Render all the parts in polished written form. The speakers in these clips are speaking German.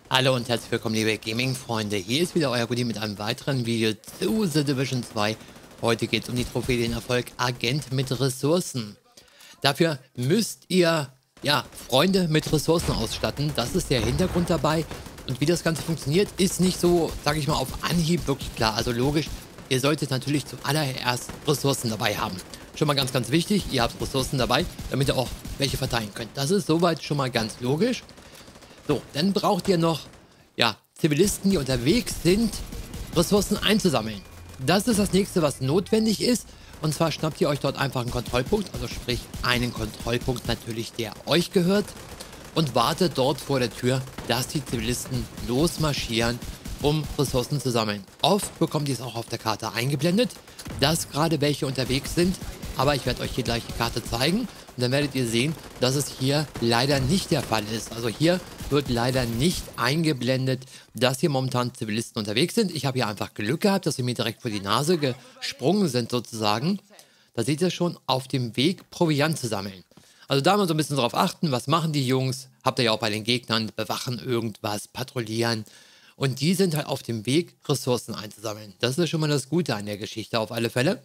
Hallo und herzlich willkommen, liebe Gaming-Freunde. Hier ist wieder euer Goodie mit einem weiteren Video zu The Division 2. Heute geht es um die Trophäe, den Erfolg Agent mit Ressourcen. Dafür müsst ihr, ja, Freunde mit Ressourcen ausstatten. Das ist der Hintergrund dabei. Und wie das Ganze funktioniert, ist nicht so, sage ich mal, auf Anhieb wirklich klar. Also logisch, ihr solltet natürlich zuallererst Ressourcen dabei haben. Schon mal ganz, ganz wichtig, ihr habt Ressourcen dabei, damit ihr auch welche verteilen könnt. Das ist soweit schon mal ganz logisch. So, dann braucht ihr noch, ja, Zivilisten, die unterwegs sind, Ressourcen einzusammeln. Das ist das nächste, was notwendig ist. Und zwar schnappt ihr euch dort einfach einen Kontrollpunkt, also sprich einen Kontrollpunkt natürlich, der euch gehört. Und wartet dort vor der Tür, dass die Zivilisten losmarschieren, um Ressourcen zu sammeln. Oft bekommt ihr es auch auf der Karte eingeblendet, dass gerade welche unterwegs sind. Aber ich werde euch hier gleich die Karte zeigen. Und dann werdet ihr sehen, dass es hier leider nicht der Fall ist. Also hier wird leider nicht eingeblendet, dass hier momentan Zivilisten unterwegs sind. Ich habe hier einfach Glück gehabt, dass sie mir direkt vor die Nase gesprungen sind sozusagen. Da seht ihr schon, auf dem Weg Proviant zu sammeln. Also da mal so ein bisschen drauf achten, was machen die Jungs? Habt ihr ja auch bei den Gegnern, bewachen irgendwas, patrouillieren. Und die sind halt auf dem Weg, Ressourcen einzusammeln. Das ist schon mal das Gute an der Geschichte auf alle Fälle.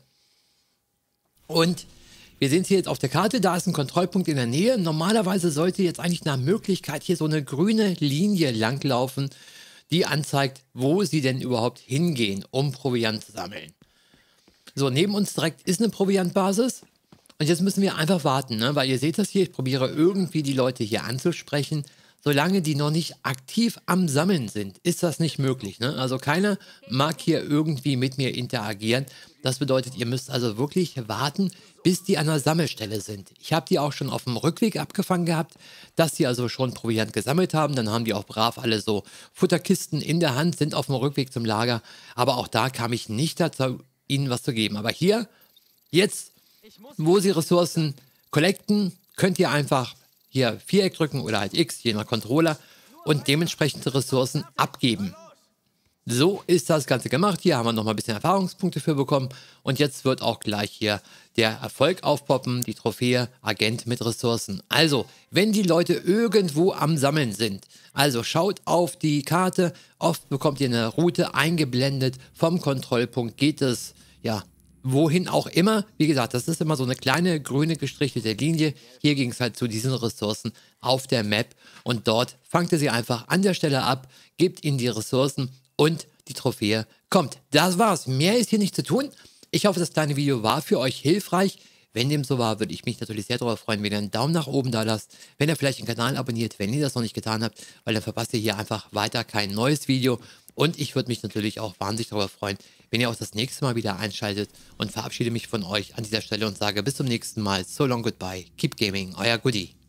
Und wir sehen es hier jetzt auf der Karte, da ist ein Kontrollpunkt in der Nähe. Normalerweise sollte jetzt eigentlich nach Möglichkeit hier so eine grüne Linie langlaufen, die anzeigt, wo sie denn überhaupt hingehen, um Proviant zu sammeln. So, neben uns direkt ist eine Proviantbasis. Und jetzt müssen wir einfach warten, ne? Weil ihr seht das hier, ich probiere irgendwie die Leute hier anzusprechen. Solange die noch nicht aktiv am Sammeln sind, ist das nicht möglich. Ne? Also keiner mag hier irgendwie mit mir interagieren. Das bedeutet, ihr müsst also wirklich warten, bis die an der Sammelstelle sind. Ich habe die auch schon auf dem Rückweg abgefangen gehabt, dass sie also schon Proviant gesammelt haben. Dann haben die auch brav alle so Futterkisten in der Hand, sind auf dem Rückweg zum Lager. Aber auch da kam ich nicht dazu, ihnen was zu geben. Aber hier, jetzt, wo sie Ressourcen collecten, könnt ihr einfach hier Viereck drücken oder halt X, je nach Controller, und dementsprechende Ressourcen abgeben. So ist das Ganze gemacht. Hier haben wir nochmal ein bisschen Erfahrungspunkte für bekommen. Und jetzt wird auch gleich hier der Erfolg aufpoppen, die Trophäe Agent mit Ressourcen. Also, wenn die Leute irgendwo am Sammeln sind, also schaut auf die Karte, oft bekommt ihr eine Route eingeblendet, vom Kontrollpunkt geht es, ja, wohin auch immer. Wie gesagt, das ist immer so eine kleine grüne gestrichelte Linie. Hier ging es halt zu diesen Ressourcen auf der Map. Und dort fangt ihr sie einfach an der Stelle ab, gebt ihnen die Ressourcen und die Trophäe kommt. Das war's. Mehr ist hier nicht zu tun. Ich hoffe, das kleine Video war für euch hilfreich. Wenn dem so war, würde ich mich natürlich sehr darüber freuen, wenn ihr einen Daumen nach oben da lasst, wenn ihr vielleicht den Kanal abonniert, wenn ihr das noch nicht getan habt, weil dann verpasst ihr hier einfach weiter kein neues Video. Und ich würde mich natürlich auch wahnsinnig darüber freuen, wenn ihr auch das nächste Mal wieder einschaltet, und verabschiede mich von euch an dieser Stelle und sage bis zum nächsten Mal. So long, goodbye, keep gaming, euer Goodie.